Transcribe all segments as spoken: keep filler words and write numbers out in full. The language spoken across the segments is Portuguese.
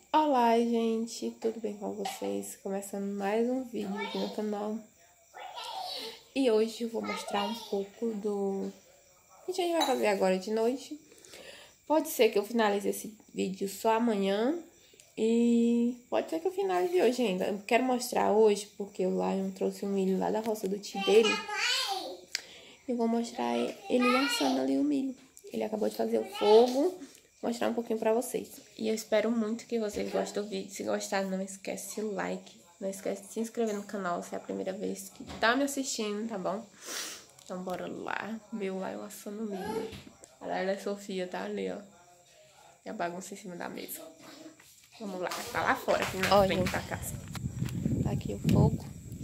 Olá, gente, tudo bem com vocês? Começando mais um vídeo aqui no canal. E hoje eu vou mostrar um pouco do que a gente vai fazer agora de noite. Pode ser que eu finalize esse vídeo só amanhã e pode ser que eu finalize hoje ainda. Eu quero mostrar hoje porque o Lion trouxe um milho lá da roça do tio dele. E vou mostrar ele assando ali o milho. Ele acabou de fazer o fogo. Mostrar um pouquinho pra vocês. E eu espero muito que vocês gostem do vídeo. Se gostaram, não esquece o like. Não esquece de se inscrever no canal se é a primeira vez que tá me assistindo, tá bom? Então bora lá ver o Lion assando milho. A Laila Sofia tá ali, ó. E a bagunça em cima da mesa. Vamos lá, tá lá fora, aqui na frente da casa. Tá aqui o fogo.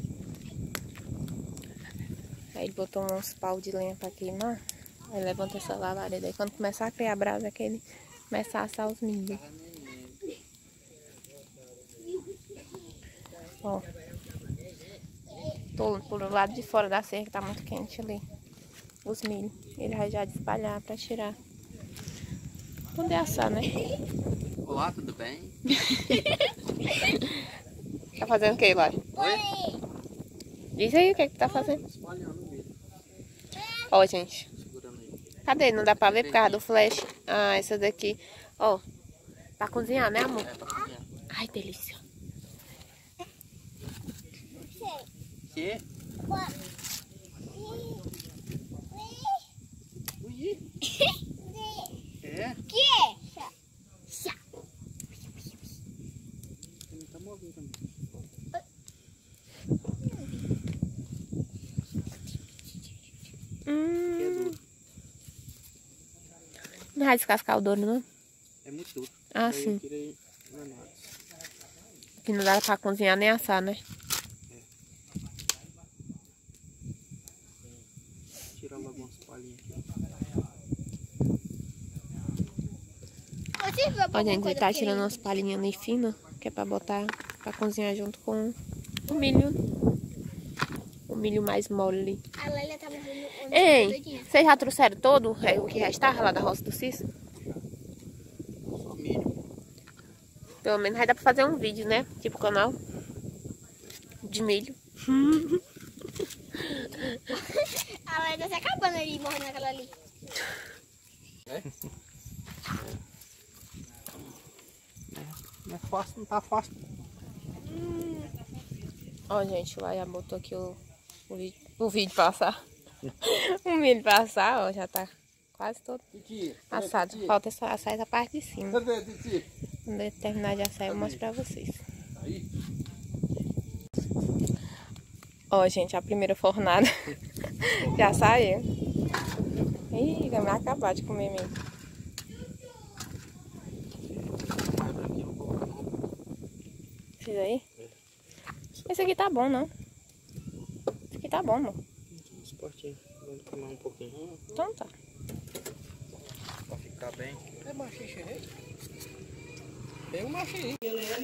Aí ele botou uns pau de lenha pra queimar. Aí levanta essa labareda. Aí quando começar a criar brasa, que ele começa a assar os milho. Ó. Tô pro lado de fora da cerca, tá muito quente ali. Os milho. Ele vai já espalhar pra tirar. Poder assar, né? Olá, tudo bem? Tá fazendo o que, lá? Oi? Diz aí o que é que tá fazendo. Espalhando o milho. Ó, gente. Segurando aí. Cadê? Não dá pra ver por causa do flash. Ah, essa daqui. Ó. Pra cozinhar, né, amor? É, pra cozinhar. Ai, delícia. Que? Ui. É? Que? Não tá movendo também. Hum. Que é duro. Não vai descascar o douro, não? É muito duro. Ah, Aí sim. eu tirei granado. Que não dá pra cozinhar nem assar, né? Tirar logo umas palhinhas aqui. Ó, gente, ele tá tirando umas palhinhas ali finas, que é pra botar, pra cozinhar junto com o milho. O milho mais mole ali. A Lélia tá movendo o Ei, vocês já trouxeram todo o que restava lá da roça do Cícero? Só milho. Pelo menos vai dar pra fazer um vídeo, né? Tipo canal de milho. A Lélia tá se acabando ali, morrendo naquela ali. É? Não é fácil, não tá fácil. Hum. Ó, gente, o Laia botou aqui o, o, vídeo, o vídeo passar. O milho passar, ó, já tá quase todo assado. Falta só assar essa parte de cima. Quando eu terminar de assar, eu mostro pra vocês. Ó, gente, a primeira fornada já saiu. Ih, vai me acabar de comer mesmo. Esse aí? Esse aqui tá bom, não? Esse aqui tá bom, amor. Uns portinhos. Vamos queimar um pouquinho. Então tá. Pra ficar bem. É machixe aí? Tem um machixe.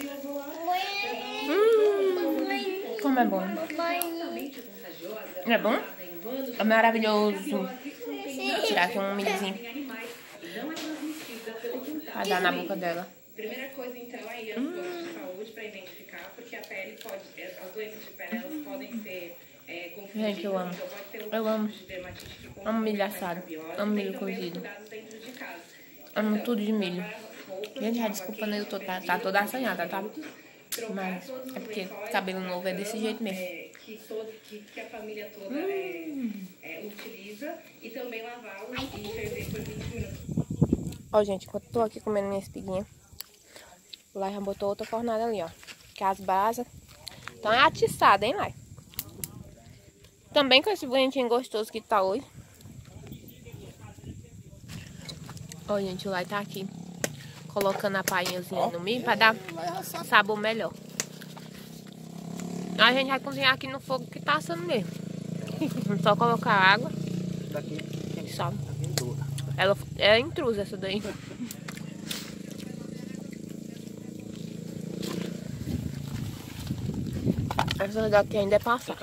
Hum, como é bom. Não é bom? É maravilhoso. Vou tirar aqui um milhozinho. Vai dar na boca dela. Primeira coisa, então, é ir aos postos de saúde para identificar, porque a pele pode, as doenças de pele, elas podem ser é, confundidas. Gente, eu amo. Então pode ter Eu amo. de dermatite que confundem Amo milho mais assado. cabiosa. Amo Tem milho também os cozido. cuidados dentro de casa. Amo Então, tudo de milho. lavar roupas, Gente, já lavar desculpa, né? Eu tô, tá, quentes, tá toda assanhada, tá? trocar Mas todos é os porque lençóis, cabelo novo é desse jeito mesmo. é, que, todo, que, que a família toda é, é, utiliza. E também lavá-los e ferver por vinte minutos. Ó, gente, enquanto eu tô aqui comendo minha espiguinha, o Lai já botou outra fornada ali, ó. Que as brasas estão atiçadas, hein, Lai? Também com esse bonitinho gostoso que tá hoje. Ó, gente, o Lai tá aqui colocando a painhazinha no milho pra dar um sabor melhor. A gente vai cozinhar aqui no fogo que tá assando mesmo. Só colocar água Daqui e sal. é dura. Ela é intrusa essa daí. Essa daqui ainda é passar.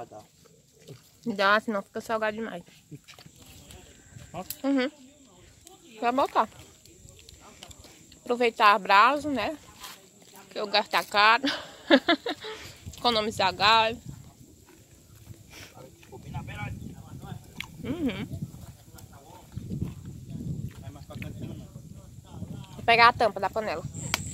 vai dar. Dá, senão fica salgado demais. Ó. Uhum. Vai botar. Aproveitar a brasa, né? Que o gás tá caro. Economizar gás. Ficou bem na beiradinha, mas não é. Uhum. Não é mais pra cantinho, não. Vou pegar a tampa da panela.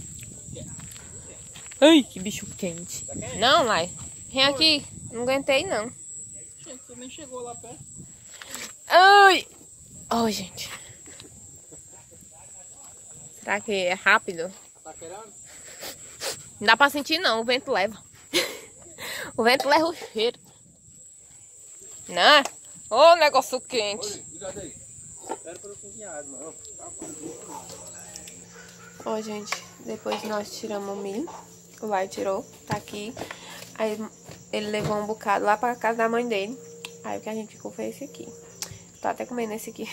Ai, que bicho quente. Não, Lai. Vem aqui. Não aguentei, não. Gente, você nem chegou lá perto. Ai! Oh, gente. Será que é rápido? Tá querendo? Não dá pra sentir, não. O vento leva. O vento leva o cheiro. Né? Ô, negócio quente. Liga aí. Espera pra eu cozinhar, não. Ó, gente. Depois nós tiramos o milho. O Lai tirou. Tá aqui. Aí ele levou um bocado lá pra casa da mãe dele. Aí o que a gente ficou foi esse aqui. Tô até comendo esse aqui.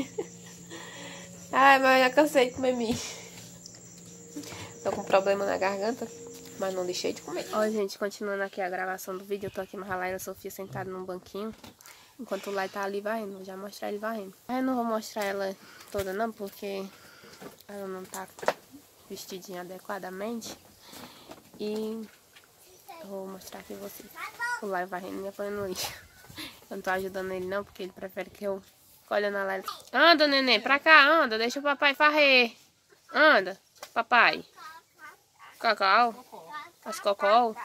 Ai, mas eu já cansei de comer milho. Tô com problema na garganta, mas não deixei de comer. Ó, gente, continuando aqui a gravação do vídeo. Eu tô aqui com a Lai e a Sofia sentada num banquinho. Enquanto o Lai tá ali varrendo. Vou já mostrar ele varrendo. Aí eu não vou mostrar ela toda não, porque ela não tá vestidinha adequadamente. E eu vou mostrar aqui vocês. O Lai varrendo e me apanhando no lixo. Eu não tô ajudando ele não, porque ele prefere que eu colhe na Lai. Anda, neném, pra cá, anda. Deixa o papai varrer. Anda, papai. Cacau. As cocó.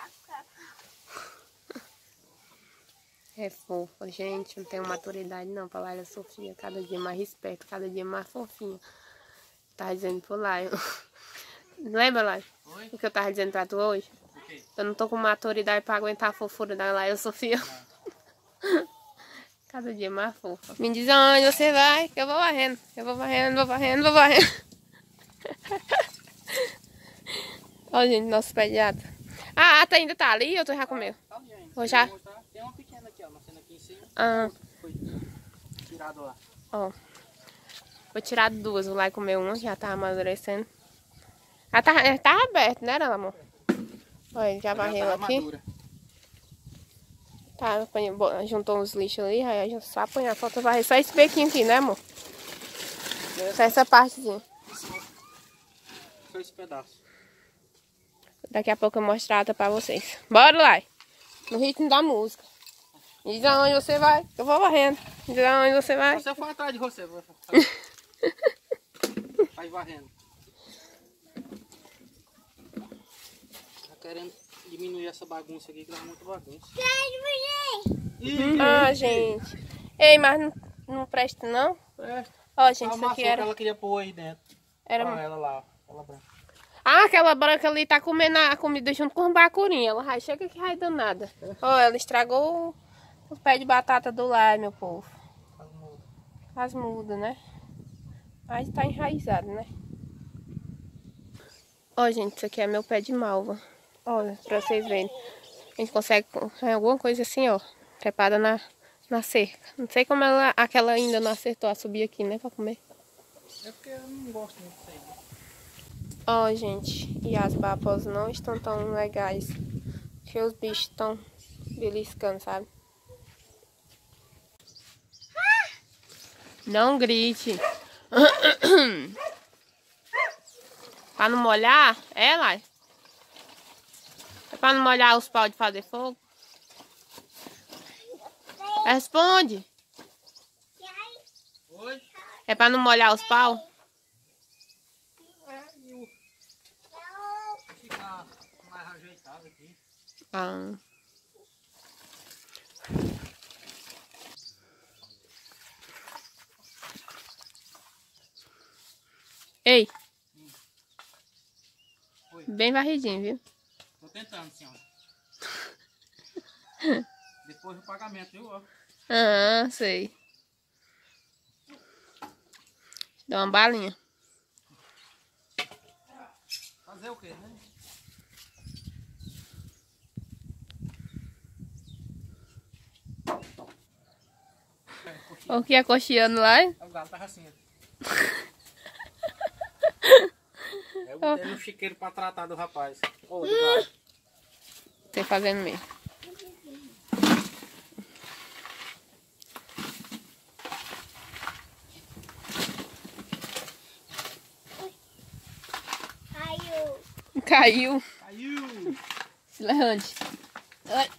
É fofa, gente. Não tenho maturidade não pra Laila Sofia. Cada dia mais respeito, cada dia mais fofinha. Tava dizendo pro Lai. Lembra, Lai? O que eu tava dizendo pra tu hoje? Eu não tô com maturidade pra aguentar a fofura da Laila Sofia. Cada dia mais fofa. Me diz aonde você vai, que eu vou varrendo. Eu vou varrendo, vou varrendo, vou varrendo. Olha, gente, nosso pediatra. Ah, a ata ainda tá ali ou tu já comeu? Tá ali ainda. Vou já? Tem uma pequena aqui, ó. Nascendo aqui em cima. Ah. Foi tirado lá. Ó. Vou tirar duas. O Lai comeu uma, já tá amadurecendo. Ela tá, ela tá aberta, né, amor? Olha, ele já varreu tá aqui. Madura. Tá, apanhou, juntou uns lixos ali, aí já só apanhar. Falta varrer só esse bequinho aqui, né, amor? Só essa partezinha. Só esse pedaço. Daqui a pouco eu mostro a ata pra vocês. Bora, Lai! No ritmo da música. Diz aonde você vai, que eu vou varrendo. Diz aonde você vai. Você foi atrás de você. Vai varrendo. Tá querendo diminuir essa bagunça aqui, que dá muita bagunça. Uhum. Ah, gente. Ei, mas não, não presta, não? Presta. Ó, gente, isso aqui era... ela queria pôr aí dentro. Era... Olha ela lá, ó. Ela branca. Ah, aquela branca ali tá comendo a comida junto com os bacurinhos. Ela vai, chega que vai danada. Ó, ela estragou os pés de batata do lar, meu povo. As mudas. As mudas, né? Mas tá enraizado, né? Ó, gente, isso aqui é meu pé de malva. Olha, pra vocês verem. A gente consegue alguma coisa assim, ó. Trepada na, na cerca. Não sei como ela, aquela ainda não acertou a subir aqui, né? Pra comer. É porque eu não gosto muito disso aí. Ó, gente. E as babas não estão tão legais. Porque os bichos estão beliscando, sabe? Não grite. Pra não molhar? É, Lai? É pra não molhar os paus de fazer fogo? Responde. Oi? É pra não molhar os paus? É, e o... Ficar mais ajeitado aqui. Ah. Ei. Oi. Bem varridinho, viu? Tô tentando, senhora. Depois do pagamento, viu? Ó. Ah, sei. Dá uma balinha. Fazer o quê, né? O que é cocheando lá? O galo tava assim. Eu botei no chiqueiro pra tratar do rapaz. Ô, do galo. Você fazendo mesmo. Caiu. Caiu. Se levante. Ai.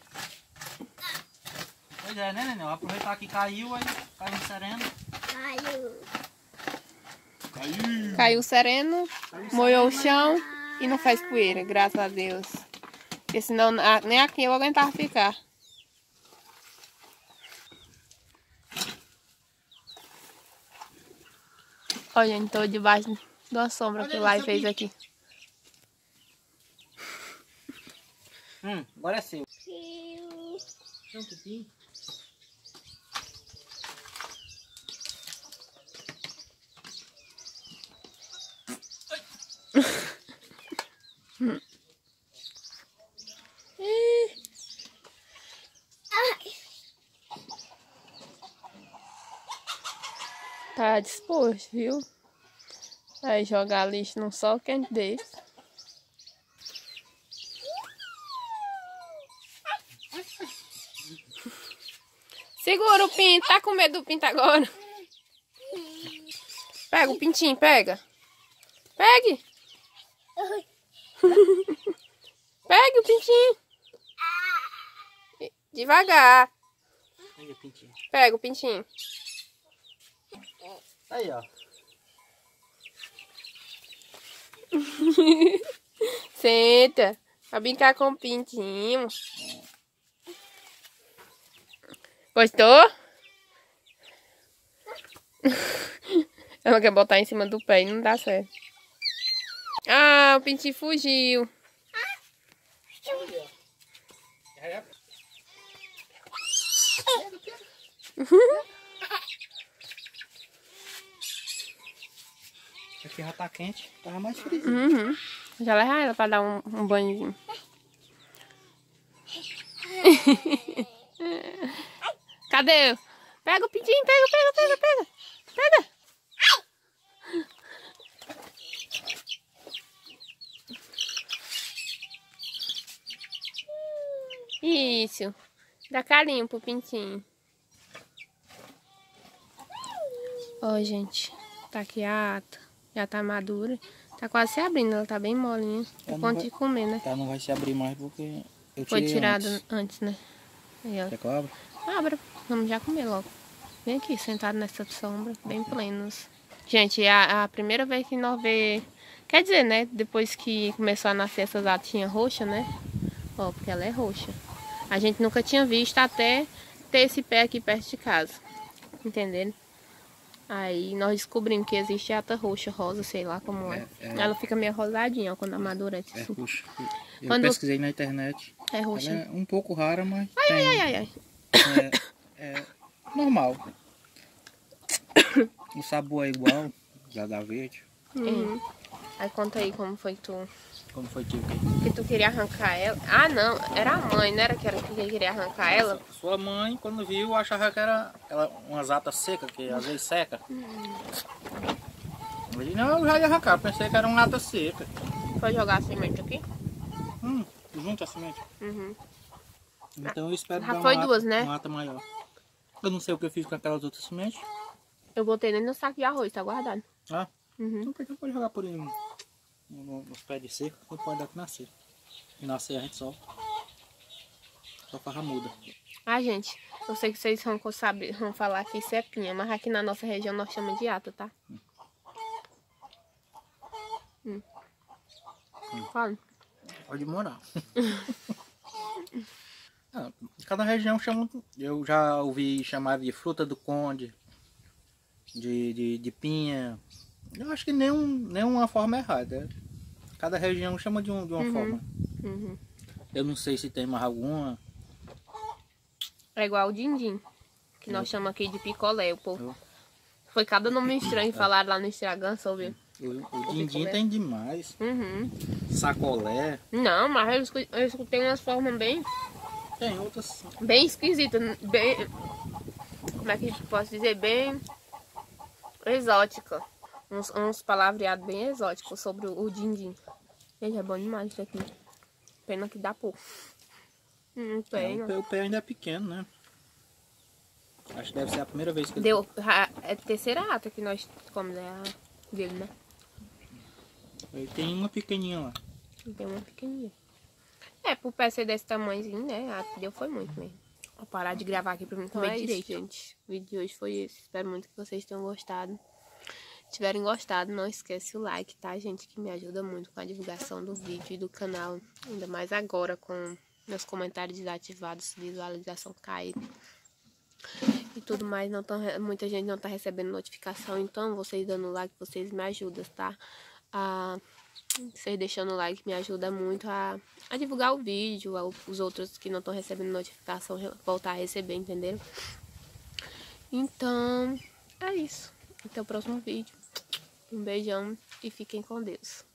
Pois é, né, Nenê? Aproveitar que caiu, aí caiu sereno. Caiu. Caiu. Caiu sereno, Caiu molhou o sereno. chão e não faz poeira, graças a Deus. Porque senão a- nem aqui eu aguentava ficar. Olha, gente, tô debaixo da sombra que o Lai fez aqui. Hum, agora é seu. Caiu. Um pouquinho. Tá disposto, viu? Aí jogar lixo num sol quente desse. Segura o pinto, tá com medo do pinto agora? Pega o pintinho, pega. Pegue. Pegue o pintinho. Devagar. Aí, pintinho. Pega o pintinho. Aí, ó. Senta. Pra brincar com o pintinho. Gostou? Ela quer botar em cima do pé e não dá certo. Ah, o pintinho fugiu. Aqui já tá quente, tava mais friozinho. Uhum. Já leva ela pra dar um, um banhozinho. Cadê? Pega o pintinho, pega, pega, pega, pega. Pega. Isso. Dá carinho pro pintinho. Ó, gente. Tá aqui a ata. Já tá madura. Tá quase se abrindo, ela tá bem molinha. É ponto vai- de comer, né? Tá, não vai se abrir mais porque eu Foi tirei tirada antes. antes, né? Aí, ó. Quer que eu abra? Abra. Vamos já comer logo. Vem aqui, sentado nessa sombra, bem plenos. Gente, é a, a primeira vez que nós vê... Quer dizer, né? Depois que começou a nascer essas atinhas roxas, né? Ó, porque ela é roxa. A gente nunca tinha visto até ter esse pé aqui perto de casa. Entenderam? Aí nós descobrimos que existe ata roxa, rosa, sei lá como é. É, é. Ela fica meio rosadinha, ó, quando amadurece. É assim. roxa. Eu Quando- pesquisei na internet. É roxa. Ela é um pouco rara, mas Ai, tem, ai, ai, ai. É, é normal. O sabor é igual, da da verde. Uhum. Aí conta aí como foi que tu... Como foi que o quê? Que tu queria arrancar ela. Ah, não. Era a mãe, não era que era que queria arrancar ela? Sua mãe, quando viu, achava que era ela, umas atas secas, que às vezes seca. Eu disse, não, eu já ia arrancar, pensei que era uma ata seca. Foi jogar a semente aqui? Hum, junto a semente. Uhum. Então eu espero Já dar foi uma, duas, ata, né? uma ata maior. Eu não sei o que eu fiz com aquelas outras sementes. Eu botei dentro do saco de arroz, tá guardado. Ah, Uhum. então você pode jogar por aí no- no- nos pés de seca, não pode dar que nascer. E nascer a gente só. Só farra muda. Ah, gente, eu sei que vocês vão saber, vão falar que isso é pinha, mas aqui na nossa região nós chamamos de ata, tá? Hum. Fala. Pode morar. Ah, cada região chama. Eu já ouvi chamar de fruta do conde, de, de, de pinha. Eu acho que nenhum, nenhuma forma é errada. Cada região chama de, um, de uma Uhum. forma. Uhum. Eu não sei se tem mais alguma. É igual o din-din, que nós chamamos aqui de picolé. O povo... Eu- Foi cada nome estranho falar lá no Instagram sobre. O, o picolé. din-din tem demais. Uhum. Sacolé. Não, mas eu escu- eu escutei umas formas bem, Tem outras. bem esquisitas, bem. Como é que eu posso dizer? Bem exótica. Uns, uns palavreados bem exóticos sobre o, o din-din. Gente, é bom demais isso aqui. Pena que dá pouco. Hum, É, pena. o, pé, o pé ainda é pequeno, né? Acho que deve ser a primeira vez que ele. Deu. a- É a terceira ata que nós comemos, né? a Dele, né? Ele tem uma pequenininha lá. E tem uma pequenininha. É, por pé ser desse tamanhozinho, né? A deu foi muito mesmo. Vou parar de gravar aqui pra mim comer Então é direito, isso, gente. O vídeo de hoje foi esse. Espero muito que vocês tenham gostado. Se tiverem gostado, não esquece o like, tá, gente? Que me ajuda muito com a divulgação do vídeo e do canal. Ainda mais agora, com meus comentários desativados, visualização caída e tudo mais. Não tão, muita gente não tá recebendo notificação. Então, vocês dando like, vocês me ajudam, tá? A, vocês deixando o like me ajuda muito a, a divulgar o vídeo. A, os outros que não estão recebendo notificação voltar a receber, entendeu? Então, é isso. Até o próximo vídeo. Um beijão e fiquem com Deus.